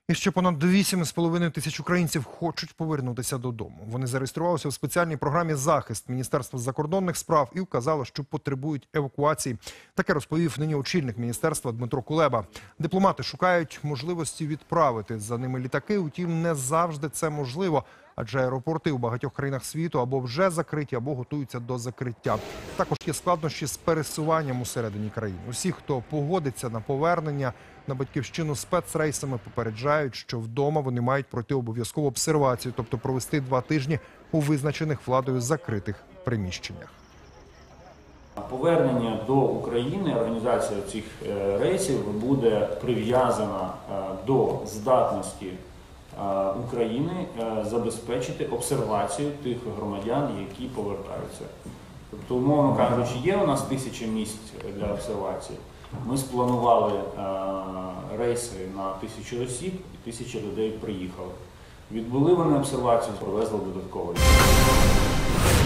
І ще понад 8,5 тисяч українців хочуть повернутися додому. Вони зареєструвалися у спеціальній програмі «Захист» Міністерства закордонних справ і вказали, що потребують евакуації. Таке розповів нині очільник міністерства Дмитро Кулеба. Дипломати шукають можливості відправити за ними літаки, утім не завжди це можливо, адже аеропорти у багатьох країнах світу або вже закриті, або готуються до закриття. Також є складнощі з пересуванням усередині країни. Усі, хто погодиться на повернення на батьківщину спецрейсами, попереджають, що вдома вони мають пройти обов'язкову обсервацію, тобто провести 2 тижні у визначених владою закритих приміщеннях. Повернення до України, організація цих рейсів буде прив'язана до здатності України забезпечити обсервацію тих громадян, які повертаються. Тобто, умовно кажучи, є у нас 1000 місць для обсервації. Ми спланували рейси на 1000 осіб, і 1000 людей приїхали. Відбули вони обсервацію, провезли додатково.